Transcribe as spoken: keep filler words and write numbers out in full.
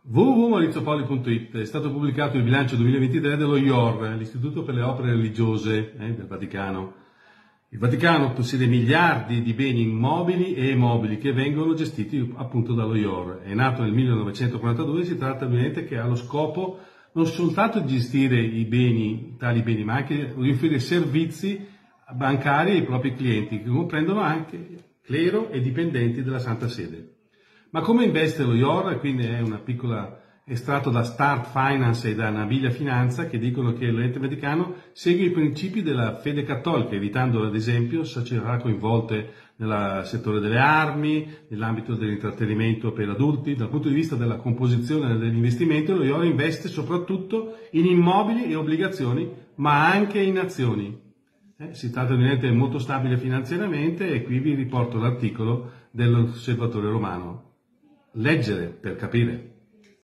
w w w punto maurizio poli punto it è stato pubblicato il bilancio duemilaventitré dello I O R, l'Istituto per le Opere Religiose eh, del Vaticano. Il Vaticano possiede miliardi di beni immobili e immobili che vengono gestiti appunto dallo I O R. È nato nel millenovecentoquarantadue, si tratta di un ente che ha lo scopo non soltanto di gestire i beni, tali beni, ma anche di offrire servizi bancari ai propri clienti, che comprendono anche clero e dipendenti della Santa Sede. Ma come investe lo I O R? Quindi è una piccola estratto da Start Finance e da Nabilia Finanza, che dicono che l'ente vaticano segue i principi della fede cattolica, evitando ad esempio società coinvolte nel settore delle armi, nell'ambito dell'intrattenimento per adulti. Dal punto di vista della composizione dell'investimento, lo I O R investe soprattutto in immobili e obbligazioni, ma anche in azioni. Eh, si tratta di un ente molto stabile finanziariamente e qui vi riporto l'articolo dell'Osservatore Romano. Leggere per capire.